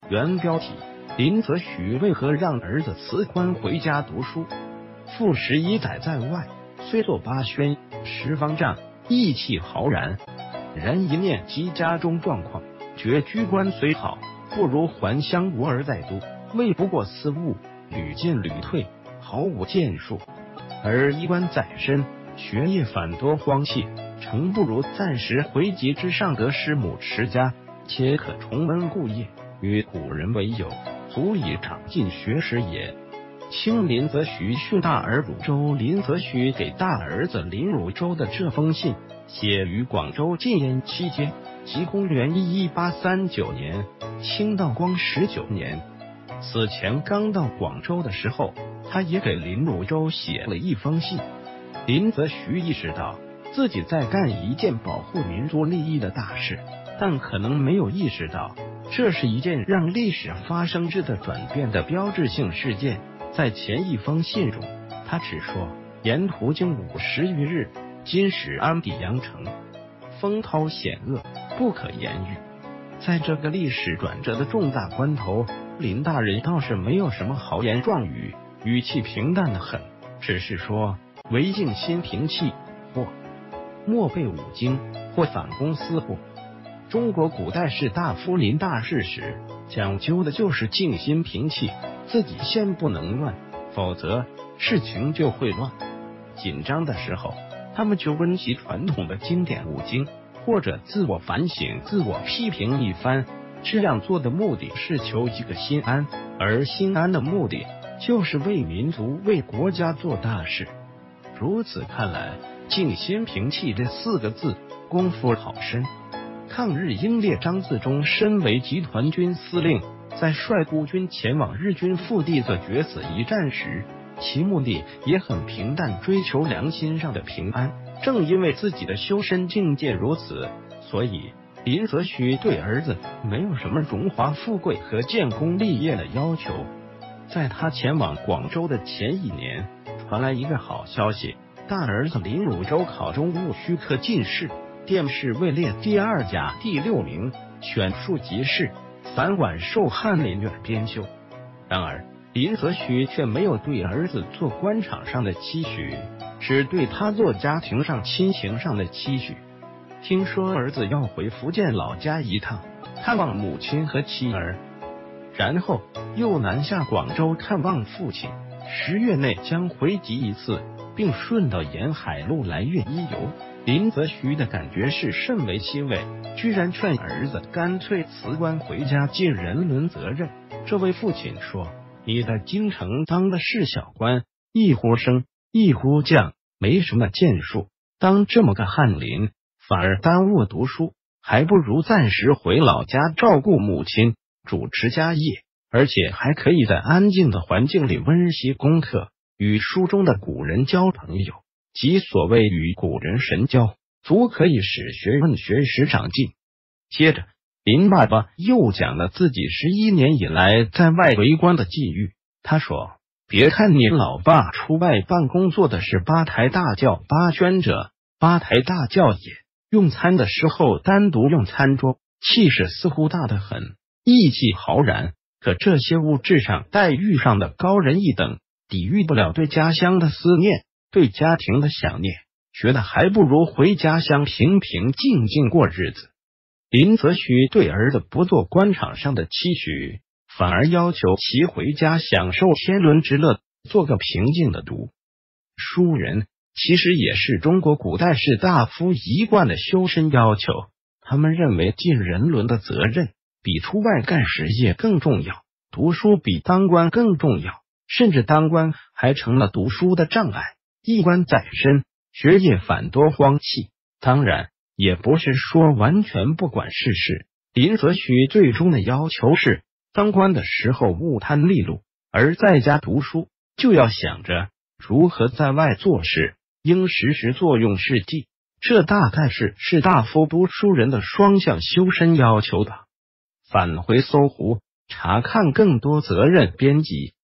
原标题：林则徐为何让儿子辞官回家读书？父11载在外，虽作八宣10方丈，意气浩然，然一念及家中状况，觉居官虽好，不如还乡无儿在都，为不过私务，屡进屡退，毫无建树。而衣冠在身，学业反多荒弃，诚不如暂时回籍之上得师母持家，且可重温故业，与古人为友，足以长进学识也。清林则徐训大儿汝州。林则徐给大儿子林汝州的这封信，写于广州禁烟期间，即公元1839年，清道光19年。此前刚到广州的时候，他也给林汝州写了一封信。林则徐意识到自己在干一件保护民族利益的大事，但可能没有意识到这是一件让历史发生质的转变的标志性事件。在前一封信中，他只说沿途经50余日，今使安抵阳城，风涛险恶，不可言喻。在这个历史转折的重大关头，林大人倒是没有什么豪言壮语，语气平淡的很，只是说唯静心平气，或莫背五经，或反攻私货。中国古代士大夫临大事时，讲究的就是静心平气，自己先不能乱，否则事情就会乱。紧张的时候，他们就温习传统的经典五经，或者自我反省、自我批评一番。这样做的目的是求一个心安，而心安的目的就是为民族、为国家做大事。如此看来，静心平气这4个字功夫好深。抗日英烈张自忠身为集团军司令，在率孤军前往日军腹地的决死一战时，其目的也很平淡，追求良心上的平安。正因为自己的修身境界如此，所以林则徐对儿子没有什么荣华富贵和建功立业的要求。在他前往广州的前一年，传来一个好消息，大儿子林汝州考中戊戌科进士，殿试位列第2甲第6名，选庶吉士，散馆授翰林院编修。然而林则徐却没有对儿子做官场上的期许，只对他做家庭上亲情上的期许。听说儿子要回福建老家一趟，看望母亲和妻儿，然后又南下广州看望父亲，10月内将回籍一次，并顺道沿海路来粤一游。林则徐的感觉是甚为欣慰，居然劝儿子干脆辞官回家尽人伦责任。这位父亲说：“你在京城当的是小官，一忽升一忽降，没什么建树，当这么个翰林反而耽误读书，还不如暂时回老家照顾母亲，主持家业，而且还可以在安静的环境里温习功课，与书中的古人交朋友。即所谓与古人神交，足可以使学问学识长进。”接着林爸爸又讲了自己11年以来在外为官的际遇。他说：“别看你老爸出外办工作的是八抬大轿八宣者，八抬大轿也，用餐的时候单独用餐桌，气势似乎大得很，意气浩然，可这些物质上待遇上的高人一等，抵御不了对家乡的思念，对家庭的想念，觉得还不如回家乡平平静静过日子。”林则徐对儿子不做官场上的期许，反而要求其回家享受天伦之乐，做个平静的读书人。其实也是中国古代士大夫一贯的修身要求，他们认为尽人伦的责任比出外干实业更重要，读书比当官更重要，甚至当官还成了读书的障碍。一官在身，学业反多荒弃。当然也不是说完全不管世事，林则徐最终的要求是当官的时候勿贪利禄，而在家读书就要想着如何在外做事，应时时作用事迹。这大概是士大夫读书人的双向修身要求吧。返回搜狐查看更多责任编辑。